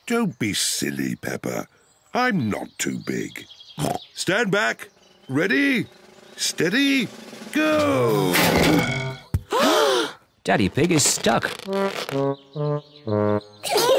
Don't be silly, Peppa. I'm not too big. Stand back. Ready? Steady? Go! Daddy Pig is stuck.